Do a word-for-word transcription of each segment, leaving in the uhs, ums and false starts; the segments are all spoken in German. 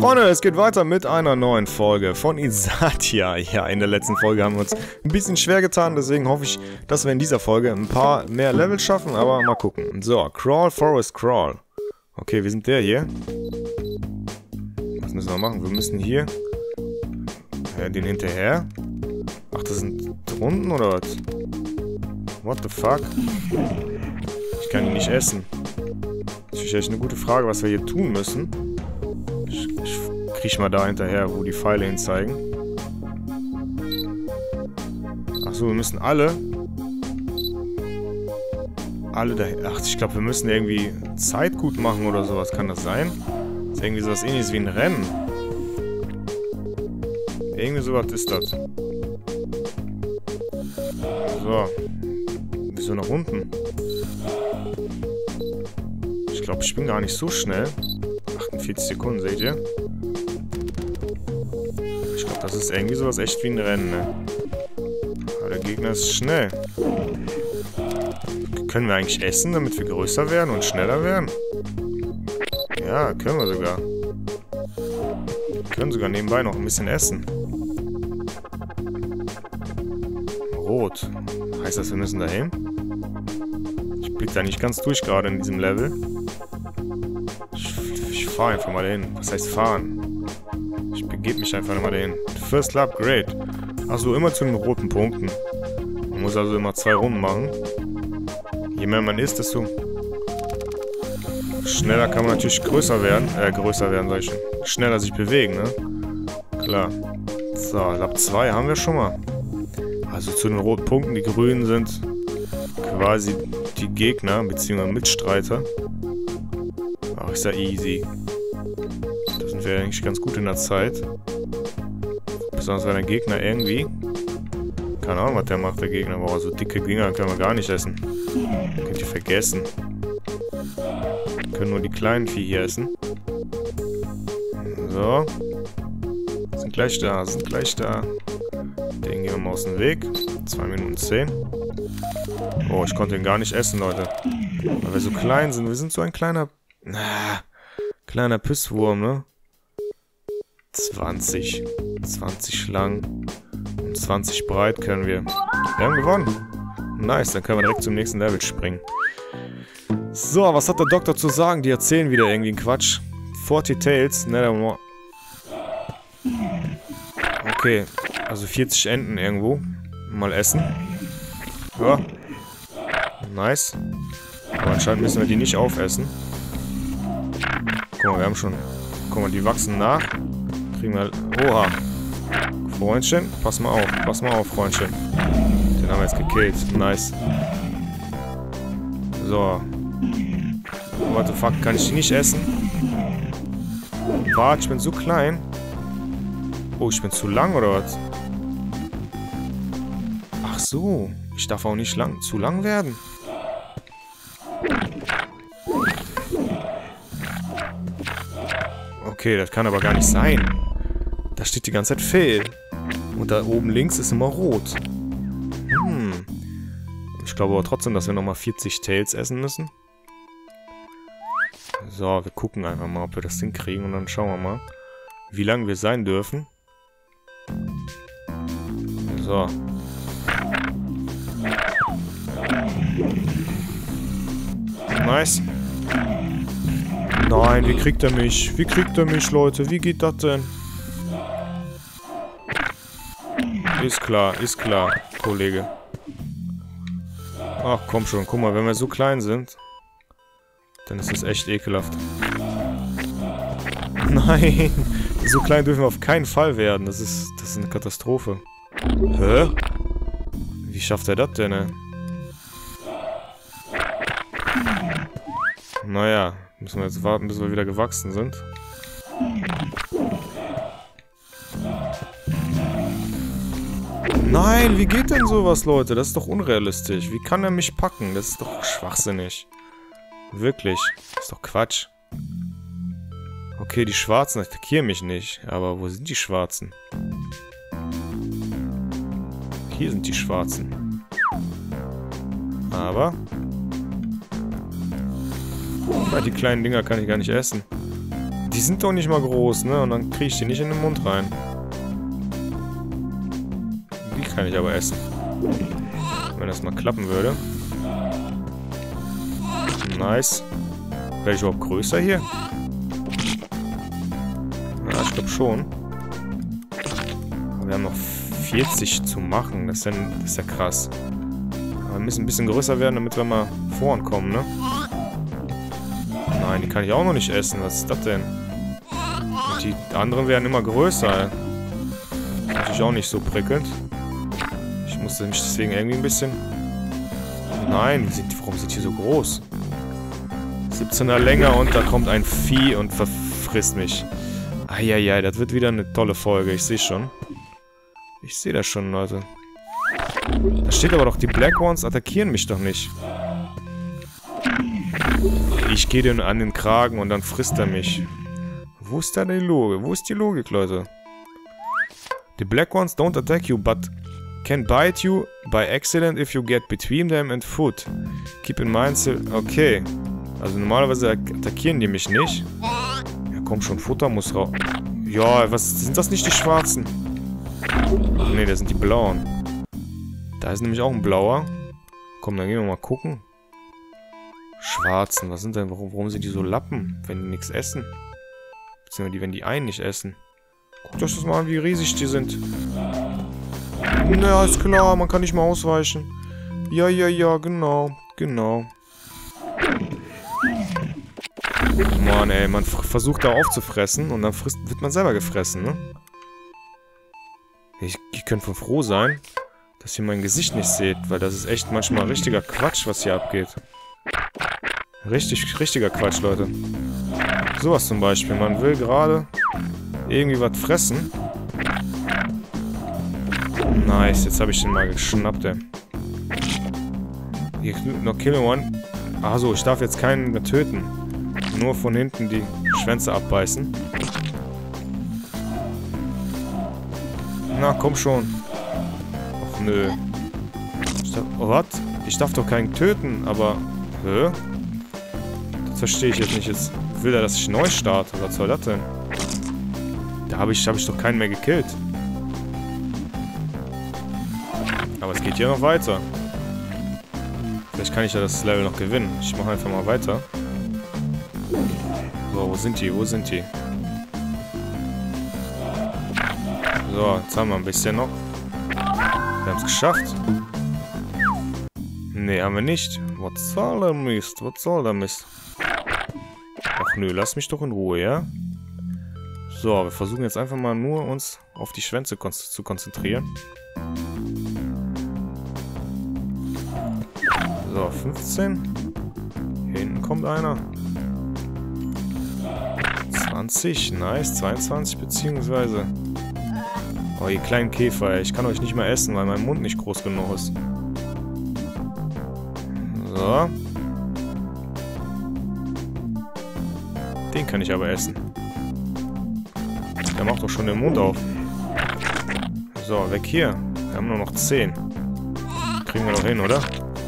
Freunde, es geht weiter mit einer neuen Folge von Isatia. Ja, in der letzten Folge haben wir uns ein bisschen schwer getan, deswegen hoffe ich, dass wir in dieser Folge ein paar mehr Level schaffen, aber mal gucken. So, Crawl, Forest, Crawl. Okay, wir sind der hier. Was müssen wir machen? Wir müssen hier ja, den hinterher. Ach, das sind Runden oder was? What the fuck? Ich kann ihn nicht essen. Das ist echt eine gute Frage, was wir hier tun müssen. Ich, ich kriech mal da hinterher, wo die Pfeile hin zeigen. Achso, wir müssen alle... Alle da... Ach, ich glaube, wir müssen irgendwie Zeit gut machen oder sowas. Kann das sein? Das ist irgendwie sowas ähnliches wie ein Rennen. Irgendwie sowas ist das. So. Wieso nach unten? Ich glaube, ich bin gar nicht so schnell. achtundvierzig Sekunden, seht ihr? Ich glaube, das ist irgendwie sowas echt wie ein Rennen, ne? Aber der Gegner ist schnell. Können wir eigentlich essen, damit wir größer werden und schneller werden? Ja, können wir sogar. Wir können sogar nebenbei noch ein bisschen essen. Rot. Heißt das, wir müssen dahin? Ich blick da nicht ganz durch gerade in diesem Level. Ich, ich fahre einfach mal dahin. Was heißt fahren? Ich begebe mich einfach mal dahin. First Lap, great. Achso, immer zu den roten Punkten. Man muss also immer zwei Runden machen. Je mehr man isst, desto schneller kann man natürlich größer werden. Äh, größer werden, sag ich schon. Schneller sich bewegen, ne? Klar. So, Lap zwei haben wir schon mal. Also zu den roten Punkten. Die grünen sind quasi die Gegner, beziehungsweise Mitstreiter. Ach, ist ja easy. Da sind wir eigentlich ganz gut in der Zeit. Besonders wenn der Gegner irgendwie... Keine Ahnung, was der macht, der Gegner. Boah, so dicke Dinger können wir gar nicht essen. Könnt ihr vergessen. Wir können nur die kleinen Vieh hier essen. So. Sind gleich da, sind gleich da. Den gehen wir mal aus dem Weg. zwei Minuten zehn. Oh, ich konnte ihn gar nicht essen, Leute. Weil wir so klein sind. Wir sind so ein kleiner... Ah, kleiner Pisswurm, ne? zwanzig. zwanzig lang. Und zwanzig breit können wir. Wir haben gewonnen. Nice, dann können wir direkt zum nächsten Level springen. So, was hat der Doktor zu sagen? Die erzählen wieder irgendwie einen Quatsch. vierzig Tails. Ne, okay. Also vierzig Enten irgendwo. Mal essen. Ja. Nice. Aber anscheinend müssen wir die nicht aufessen. Guck mal, wir haben schon... Guck mal, die wachsen nach. Kriegen wir... Oha. Freundchen, pass mal auf. Pass mal auf, Freundchen. Den haben wir jetzt gekillt. Nice. So. What the fuck, kann ich die nicht essen? Warte, ich bin so klein. Oh, ich bin zu lang, oder was? Ach so. Ich darf auch nicht lang, zu lang werden. Okay, das kann aber gar nicht sein. Da steht die ganze Zeit Fehl. Und da oben links ist immer rot. Hm. Ich glaube aber trotzdem, dass wir nochmal vierzig Tails essen müssen. So, wir gucken einfach mal, ob wir das hinkriegen. Und dann schauen wir mal, wie lange wir sein dürfen. So. Nice. Nein, wie kriegt er mich? Wie kriegt er mich, Leute? Wie geht das denn? Ist klar, ist klar, Kollege. Ach, komm schon. Guck mal, wenn wir so klein sind, dann ist das echt ekelhaft. Nein! So klein dürfen wir auf keinen Fall werden. Das ist, das ist eine Katastrophe. Hä? Wie schafft er das denn, ne? Naja, müssen wir jetzt warten, bis wir wieder gewachsen sind. Nein, wie geht denn sowas, Leute? Das ist doch unrealistisch. Wie kann er mich packen? Das ist doch schwachsinnig. Wirklich. Das ist doch Quatsch. Okay, die Schwarzen attackieren mich nicht. Aber wo sind die Schwarzen? Hier sind die Schwarzen. Aber... Ja, die kleinen Dinger kann ich gar nicht essen. Die sind doch nicht mal groß, ne? Und dann kriege ich die nicht in den Mund rein. Die kann ich aber essen. Wenn das mal klappen würde. Nice. Werde ich überhaupt größer hier? Ja, ich glaube schon. Aber wir haben noch vierzig zu machen. Das ist ja, das ist ja krass. Aber wir müssen ein bisschen größer werden, damit wir mal vorankommen, ne? Nein, die kann ich auch noch nicht essen. Was ist das denn? Und die anderen werden immer größer. Natürlich auch nicht so prickelnd. Ich musste mich deswegen irgendwie ein bisschen... Nein, warum sind die so groß? siebzehner länger und da kommt ein Vieh und verfrisst mich. Eieiei, das wird wieder eine tolle Folge. Ich sehe schon. Ich sehe das schon, Leute. Da steht aber doch, die Black Ones attackieren mich doch nicht. Ich gehe den an den Kragen und dann frisst er mich. Wo ist da die Logik? Wo ist die Logik, Leute? The Black Ones don't attack you, but can bite you by accident if you get between them and food. Keep in mind... Okay. Also normalerweise attackieren die mich nicht. Ja, komm schon, Futter muss raus. Ja, was... Sind das nicht die Schwarzen? Ach nee, das sind die Blauen. Da ist nämlich auch ein Blauer. Komm, dann gehen wir mal gucken. Schwarzen, was sind denn... Warum, warum sind die so Lappen, wenn die nichts essen? Beziehungsweise die, wenn die einen nicht essen. Guckt euch das mal an, wie riesig die sind. Na, ist klar, man kann nicht mal ausweichen. Ja, ja, ja, genau. Genau. Mann, ey, man versucht da aufzufressen und dann frisst, wird man selber gefressen, ne? Ich, ich könnte voll froh sein, dass ihr mein Gesicht nicht seht, weil das ist echt manchmal richtiger Quatsch, was hier abgeht. Richtig, richtiger Quatsch, Leute. Sowas zum Beispiel. Man will gerade irgendwie was fressen. Nice, jetzt habe ich den mal geschnappt, ey. Hier, noch kill one. Achso, ich darf jetzt keinen mehr töten. Nur von hinten die Schwänze abbeißen. Na, komm schon. Ach, nö. Ich darf, oh, was? Ich darf doch keinen töten, aber... Hä? Das verstehe ich jetzt nicht. Jetzt will er, dass ich neu starte. Was soll das denn? Da habe ich, hab ich doch keinen mehr gekillt. Aber es geht hier noch weiter. Vielleicht kann ich ja das Level noch gewinnen. Ich mache einfach mal weiter. So, wo sind die? Wo sind die? So, jetzt haben wir ein bisschen noch. Wir haben es geschafft. Nee, haben wir nicht. Was soll der Mist? Was soll der Mist? Ach nö, lass mich doch in Ruhe, ja? So, wir versuchen jetzt einfach mal nur uns auf die Schwänze kon zu konzentrieren. So, fünfzehn. Hier hinten kommt einer. zwanzig, nice. zweiundzwanzig beziehungsweise. Oh, ihr kleinen Käfer, ey. Ich kann euch nicht mehr essen, weil mein Mund nicht groß genug ist. So. Den kann ich aber essen. Der macht doch schon den Mund auf. So, weg hier. Wir haben nur noch zehn. Kriegen wir doch hin, oder?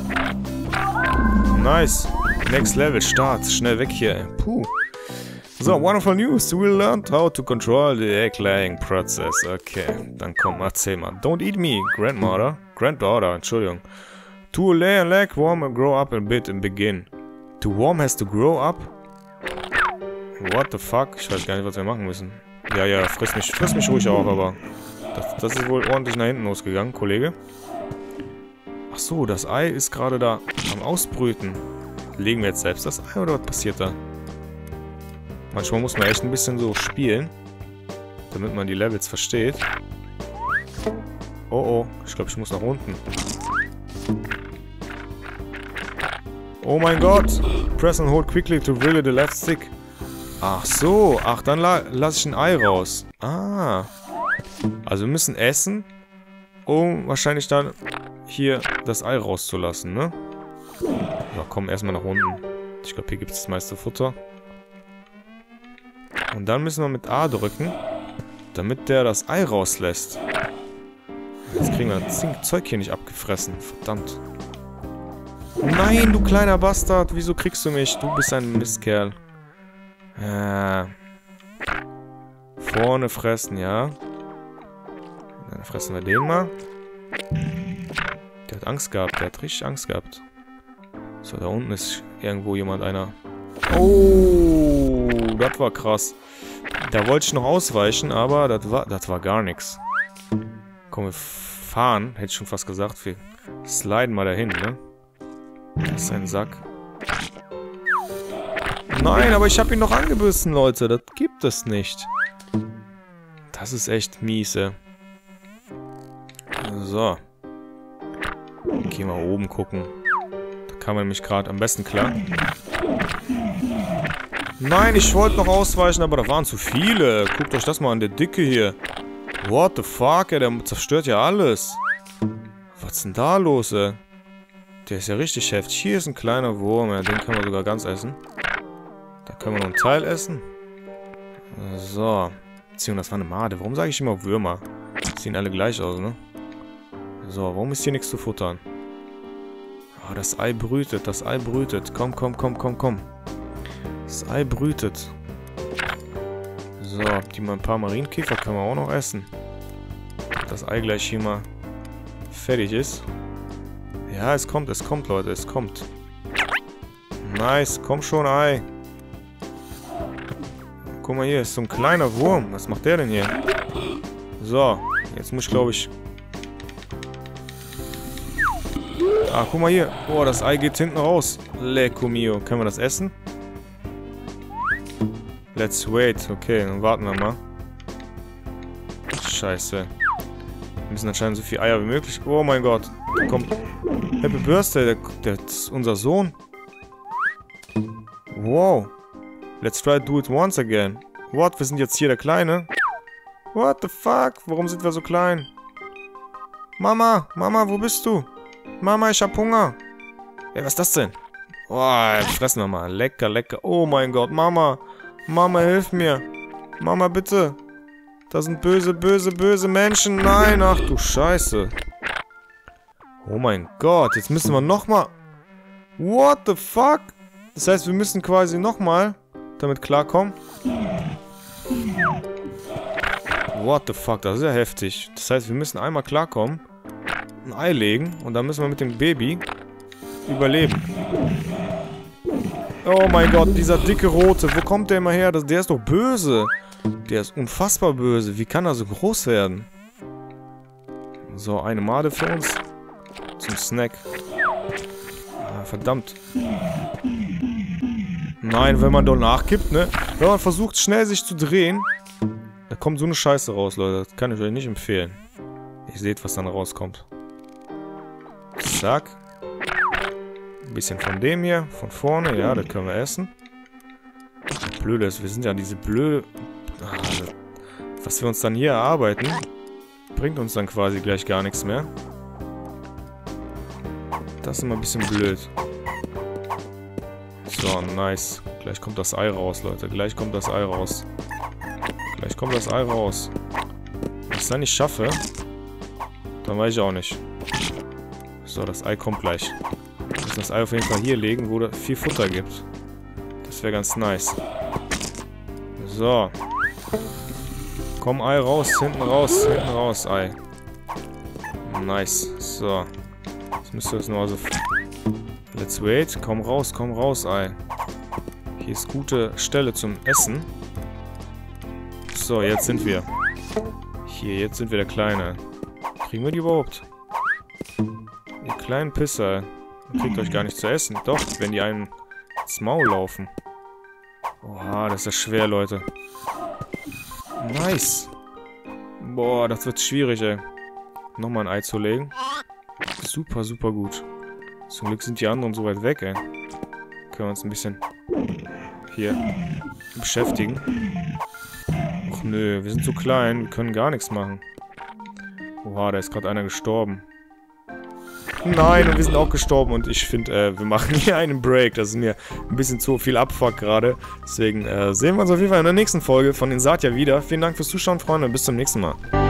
Nice. Next Level, Start. Schnell weg hier. Puh. So, wonderful news. We learned how to control the egg-laying process. Okay, dann komm, erzähl mal. Don't eat me, grandmother. Granddaughter, Entschuldigung. To lay a leg, warm and grow up a bit and begin. To warm has to grow up? What the fuck? Ich weiß gar nicht, was wir machen müssen. Ja, ja, friss mich, friss mich ruhig auf, aber... Das, das ist wohl ordentlich nach hinten losgegangen, Kollege. Ach so, das Ei ist gerade da am Ausbrüten. Legen wir jetzt selbst das Ei oder was passiert da? Manchmal muss man echt ein bisschen so spielen, damit man die Levels versteht. Oh oh, ich glaube, ich muss nach unten. Oh mein Gott! Press and hold quickly to wiggle the left stick. Ach so, ach, dann la lasse ich ein Ei raus. Ah. Also wir müssen essen, um wahrscheinlich dann hier das Ei rauszulassen, ne? Ja, komm, erstmal nach unten. Ich glaube, hier gibt es das meiste Futter. Und dann müssen wir mit A drücken, damit der das Ei rauslässt. Jetzt kriegen wir das Zeug hier nicht abgefressen. Verdammt. Nein, du kleiner Bastard. Wieso kriegst du mich? Du bist ein Mistkerl. Äh, Vorne fressen, ja. Dann fressen wir den mal. Der hat Angst gehabt, der hat richtig Angst gehabt. So, da unten ist irgendwo jemand, einer. Oh, das war krass. Da wollte ich noch ausweichen, aber das war, das war gar nichts. Komm, wir fahren, hätte ich schon fast gesagt. Wir sliden mal dahin, ne? Das ist ein Sack. Nein, aber ich habe ihn noch angebissen, Leute. Das gibt es nicht. Das ist echt miese. So. Gehen wir oben gucken. Da kam er nämlich gerade am besten klar. Nein, ich wollte noch ausweichen, aber da waren zu viele. Guckt euch das mal an, der Dicke hier. What the fuck, ey, der zerstört ja alles. Was ist denn da los, ey? Der ist ja richtig heftig. Hier ist ein kleiner Wurm, ja, den können wir sogar ganz essen. Da können wir noch einen Teil essen. So. Beziehungsweise, das war eine Made. Warum sage ich immer Würmer? Sehen alle gleich aus, ne? So, warum ist hier nichts zu futtern? Oh, das Ei brütet, das Ei brütet. Komm, komm, komm, komm, komm. Das Ei brütet. So, die mal ein paar Marienkäfer können wir auch noch essen. Das Ei gleich hier mal fertig ist. Ja, es kommt, es kommt, Leute, es kommt. Nice, komm schon, Ei. Guck mal hier, ist so ein kleiner Wurm. Was macht der denn hier? So, jetzt muss ich, glaube ich... Ah, guck mal hier. Boah, das Ei geht hinten raus. Lecco mio. Können wir das essen? Let's wait. Okay, dann warten wir mal. Scheiße. Wir müssen anscheinend so viele Eier wie möglich... Oh mein Gott. Da kommt... Happy Birthday. Der, der ist unser Sohn. Wow. Let's try to do it once again. What? Wir sind jetzt hier der Kleine? What the fuck? Warum sind wir so klein? Mama, Mama, wo bist du? Mama, ich hab Hunger. Ey, was ist das denn? Oh, fressen wir mal. Lecker, lecker. Oh mein Gott, Mama. Mama, hilf mir. Mama, bitte. Da sind böse, böse, böse Menschen. Nein, ach du Scheiße. Oh mein Gott, jetzt müssen wir nochmal... What the fuck? Das heißt, wir müssen quasi nochmal damit klarkommen. What the fuck, das ist ja heftig. Das heißt, wir müssen einmal klarkommen, ein Ei legen und dann müssen wir mit dem Baby überleben. Oh mein Gott, dieser dicke Rote, wo kommt der immer her? Das, der ist doch böse. Der ist unfassbar böse. Wie kann er so groß werden? So, eine Made für uns. Zum Snack. Ah, verdammt. Nein, wenn man doch nachkippt, ne? Wenn man versucht, schnell sich zu drehen, da kommt so eine Scheiße raus, Leute. Das kann ich euch nicht empfehlen. Ihr seht, was dann rauskommt. Zack. Ein bisschen von dem hier, von vorne. Ja, das können wir essen. Blöde ist, wir sind ja diese blöde... Ah, was wir uns dann hier erarbeiten, bringt uns dann quasi gleich gar nichts mehr. Das ist immer ein bisschen blöd. So, nice. Gleich kommt das Ei raus, Leute. Gleich kommt das Ei raus. Gleich kommt das Ei raus. Wenn ich es dann nicht schaffe, dann weiß ich auch nicht. So, das Ei kommt gleich. Wir müssen das Ei auf jeden Fall hier legen, wo es viel Futter gibt. Das wäre ganz nice. So. Komm, Ei raus, hinten raus, hinten raus, Ei. Nice. So. Jetzt müsste das nur also... Let's wait. Komm raus, komm raus, Ei. Hier ist gute Stelle zum Essen. So, jetzt sind wir. Hier, jetzt sind wir der Kleine. Kriegen wir die überhaupt? Ihr kleinen Pisser. Ihr kriegt euch gar nicht zu essen. Doch, wenn die einem ins Maul laufen. Oha, das ist ja schwer, Leute. Nice. Boah, das wird schwierig, ey. Nochmal ein Ei zu legen. Super, super gut. Zum Glück sind die anderen so weit weg, ey. Können wir uns ein bisschen hier beschäftigen. Och nö, wir sind zu klein. Wir können gar nichts machen. Oha, da ist gerade einer gestorben. Nein, und wir sind auch gestorben. Und ich finde, äh, wir machen hier einen Break. Das ist mir ein bisschen zu viel Abfuck gerade. Deswegen äh, sehen wir uns auf jeden Fall in der nächsten Folge von den Satya wieder. Vielen Dank fürs Zuschauen, Freunde. Bis zum nächsten Mal.